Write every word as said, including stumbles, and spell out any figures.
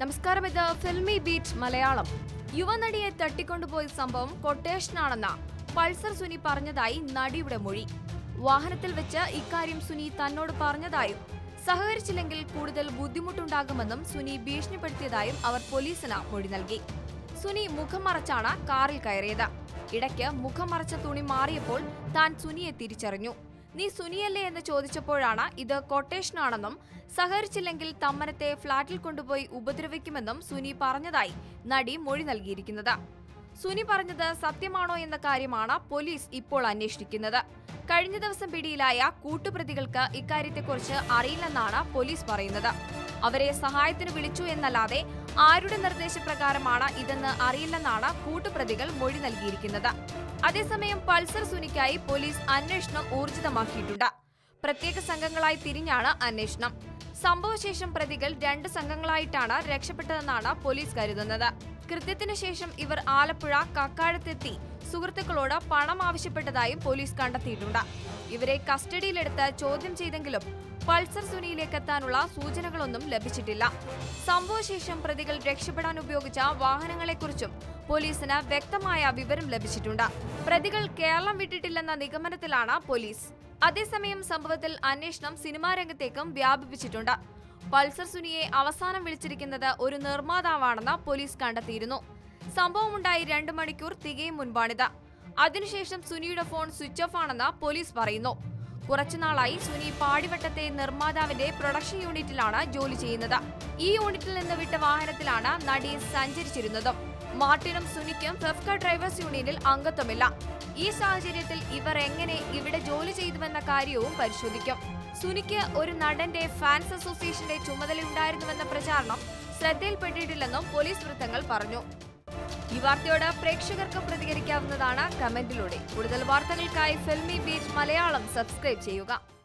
നമസ്കാരം, ഇത് ഫിൽമിബീറ്റ് മലയാളം. യുവനടിയെ തട്ടിക്കൊണ്ടുപോയ സംഭവം കൊട്ടേഷനാണെന്ന് പൾസർ സുനി പറഞ്ഞതായി നടിയുടെ മൊഴി. വാഹനത്തിൽ വെച്ച് ഇക്കാര്യം സുനി തന്നോട് പറഞ്ഞതായും സഹകരിച്ചില്ലെങ്കിൽ കൂടുതൽ ബുദ്ധിമുട്ടുണ്ടാകുമെന്നും സുനി ഭീഷണിപ്പെടുത്തിയതായും അവർ പോലീസിന് മൊഴി നൽകി. സുനി മുഖം മറച്ചാണ് കാറിൽ കയറിയത്. ഇടയ്ക്ക് മുഖം മറച്ച തുണി മാറിയപ്പോൾ താൻ സുനിയെ തിരിച്ചറിഞ്ഞു. നീ സുനിയല്ലേ എന്ന് ചോദിച്ചപ്പോഴാണ് ഇത് കൊട്ടേഷനാണെന്നും സഹകരിച്ചില്ലെങ്കിൽ തമ്മനത്തെ ഫ്ളാറ്റിൽ കൊണ്ടുപോയി ഉപദ്രവിക്കുമെന്നും സുനി പറഞ്ഞതായി നടി മൊഴി നൽകിയിരിക്കുന്നത്. സുനി പറഞ്ഞത് സത്യമാണോ എന്ന കാര്യമാണ് പോലീസ് ഇപ്പോൾ അന്വേഷിക്കുന്നത്. കഴിഞ്ഞ ദിവസം പിടിയിലായ കൂട്ടുപ്രതികൾക്ക് ഇക്കാര്യത്തെക്കുറിച്ച് അറിയില്ലെന്നാണ് പോലീസ് പറയുന്നത്. അവരെ സഹായത്തിന് വിളിച്ചു എന്നല്ലാതെ ആരുടെ നിർദ്ദേശപ്രകാരമാണ് ഇതെന്ന് അറിയില്ലെന്നാണ് കൂട്ടുപ്രതികൾ മൊഴി നൽകിയിരിക്കുന്നത്. അതേസമയം പൾസർ സുനിക്കായി പോലീസ് അന്വേഷണം ഊർജിതമാക്കിയിട്ടുണ്ട്. പ്രത്യേക സംഘങ്ങളായി തിരിഞ്ഞാണ് അന്വേഷണം. സംഭവശേഷം പ്രതികൾ രണ്ട് സംഘങ്ങളായിട്ടാണ് രക്ഷപ്പെട്ടതെന്നാണ് പോലീസ് കരുതുന്നത്. കൃത്യത്തിനു ശേഷം ഇവർ ആലപ്പുഴ കക്കാഴത്തെത്തി സുഹൃത്തുക്കളോട് പണം ആവശ്യപ്പെട്ടതായും പോലീസ് കണ്ടെത്തിയിട്ടുണ്ട്. ഇവരെ കസ്റ്റഡിയിലെടുത്ത് ചോദ്യം ചെയ്തെങ്കിലും പൾസർ സുനിയിലേക്ക് എത്താനുള്ള സൂചനകളൊന്നും ലഭിച്ചിട്ടില്ല. സംഭവശേഷം പ്രതികൾ രക്ഷപ്പെടാൻ ഉപയോഗിച്ച വാഹനങ്ങളെക്കുറിച്ചും പോലീസിന് വ്യക്തമായ വിവരം ലഭിച്ചിട്ടുണ്ട്. പ്രതികൾ കേരളം വിട്ടിട്ടില്ലെന്ന നിഗമനത്തിലാണ് പോലീസ്. അതേസമയം സംഭവത്തിൽ അന്വേഷണം സിനിമാ രംഗത്തേക്കും വ്യാപിപ്പിച്ചിട്ടുണ്ട്. പൾസർ സുനിയെ അവസാനം വിളിച്ചിരിക്കുന്നത് ഒരു നിർമ്മാതാവാണെന്ന് പോലീസ് കണ്ടെത്തിയിരുന്നു. സംഭവമുണ്ടായി രണ്ടു മണിക്കൂർ തികയും മുൻപാണിത്. അതിനുശേഷം സുനിയുടെ ഫോൺ സ്വിച്ച് ഓഫ് ആണെന്ന് പോലീസ് പറയുന്നു. കുറച്ചുനാളായി സുനി പാടിവട്ടത്തെ നിർമ്മാതാവിന്റെ പ്രൊഡക്ഷൻ യൂണിറ്റിലാണ് ജോലി ചെയ്യുന്നത്. ഈ യൂണിറ്റിൽ നിന്ന് വിട്ട വാഹനത്തിലാണ് നടി സഞ്ചരിച്ചിരുന്നതും. മാർട്ടിനും സുനിക്കും ഫെഫ്ക ഡ്രൈവേഴ്സ് യൂണിയനിൽ അംഗത്വമില്ല. ഈ സാഹചര്യത്തിൽ ഇവർ എങ്ങനെ ഇവിടെ ജോലി ചെയ്തുവെന്ന കാര്യവും പരിശോധിക്കും. സുനിക്ക് ഒരു നടന്റെ ഫാൻസ് അസോസിയേഷന്റെ ചുമതലയുണ്ടായിരുന്നുവെന്ന പ്രചാരണം ശ്രദ്ധയിൽപ്പെട്ടിട്ടില്ലെന്നും പോലീസ് വൃത്തങ്ങൾ പറഞ്ഞു. ഈ വാർത്തയോട് പ്രേക്ഷകർക്ക് പ്രതികരിക്കാവുന്നതാണ് കമന്റിലൂടെ. കൂടുതൽ വാർത്തകൾക്കായി ഫിൽമി ബീറ്റ് മലയാളം സബ്സ്ക്രൈബ് ചെയ്യുക.